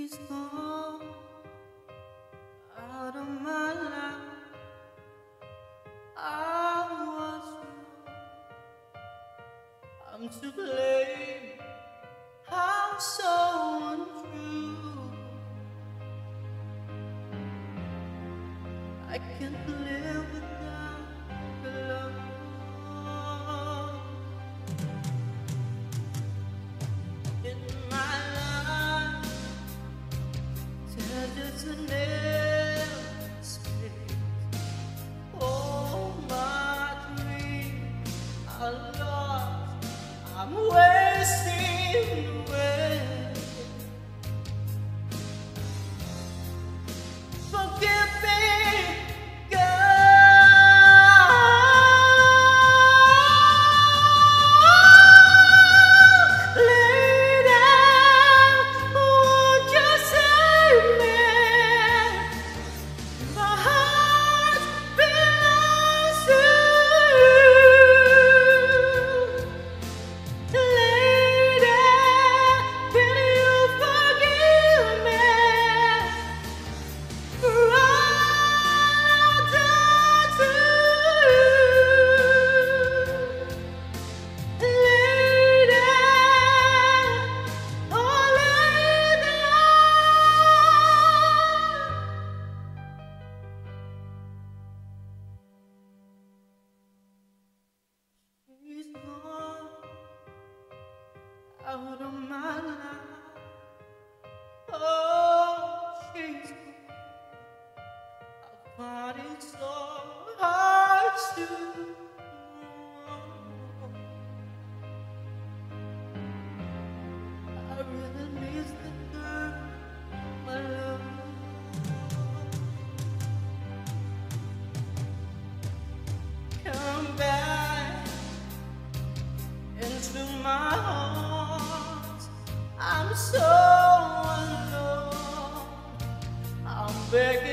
He's gone out of my life. I was wrong. I'm to blame. I'm so untrue. I can't live without your love. In my life, there's an empty space. All my dreams are lost. I'm wasting away. Forgive me, God. Lay down, won't you save me? My heart belongs to you. Lay down, can you forgive me for all I've done to you? Lay down, oh lay down. She's gone out of my life. Oh, she's gone. I find it so hard to I really miss the girl, my love. Come back into my arms. I'm so alone. I'm begging.